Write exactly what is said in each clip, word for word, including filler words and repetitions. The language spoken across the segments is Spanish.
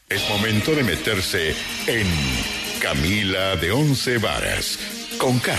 Es momento de meterse en Camila de Once Varas, con K.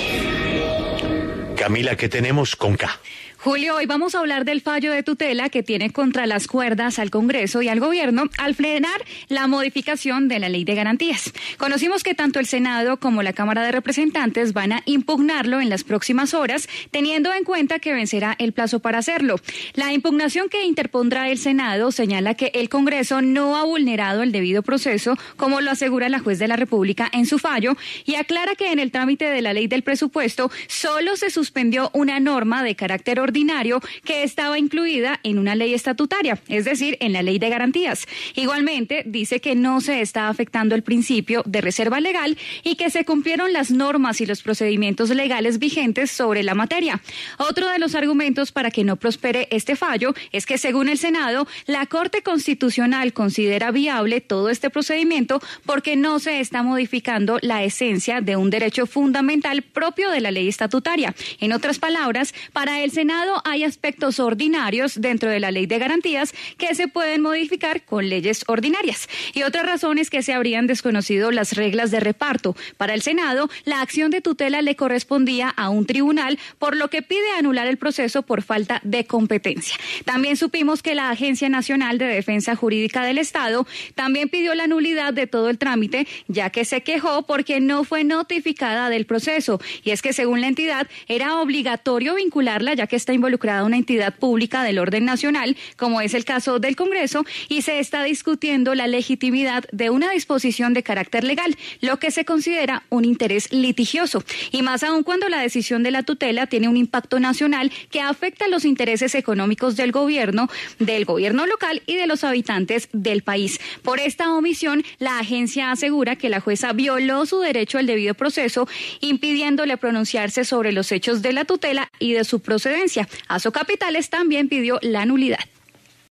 Camila, ¿qué tenemos con K? Julio, hoy vamos a hablar del fallo de tutela que tiene contra las cuerdas al Congreso y al Gobierno al frenar la modificación de la Ley de Garantías. Conocimos que tanto el Senado como la Cámara de Representantes van a impugnarlo en las próximas horas, teniendo en cuenta que vencerá el plazo para hacerlo. La impugnación que interpondrá el Senado señala que el Congreso no ha vulnerado el debido proceso, como lo asegura la juez de la República en su fallo, y aclara que en el trámite de la Ley del Presupuesto solo se suspendió una norma de carácter ordinario que estaba incluida en una ley estatutaria, es decir, en la Ley de Garantías. Igualmente, dice que no se está afectando el principio de reserva legal y que se cumplieron las normas y los procedimientos legales vigentes sobre la materia. Otro de los argumentos para que no prospere este fallo es que, según el Senado, la Corte Constitucional considera viable todo este procedimiento porque no se está modificando la esencia de un derecho fundamental propio de la ley estatutaria. En otras palabras, para el Senado hay aspectos ordinarios dentro de la Ley de Garantías que se pueden modificar con leyes ordinarias. Y otra razón es que se habrían desconocido las reglas de reparto. Para el Senado, la acción de tutela le correspondía a un tribunal, por lo que pide anular el proceso por falta de competencia. También supimos que la Agencia Nacional de Defensa Jurídica del Estado también pidió la nulidad de todo el trámite, ya que se quejó porque no fue notificada del proceso. Y es que, según la entidad, era obligatorio vincularla, ya que está involucrada una entidad pública del orden nacional, como es el caso del Congreso, y se está discutiendo la legitimidad de una disposición de carácter legal, lo que se considera un interés litigioso, y más aún cuando la decisión de la tutela tiene un impacto nacional que afecta los intereses económicos del gobierno, del gobierno local y de los habitantes del país. Por esta omisión, la agencia asegura que la jueza violó su derecho al debido proceso, impidiéndole pronunciarse sobre los hechos de la tutela y de su procedencia. Asocapitales también pidió la nulidad.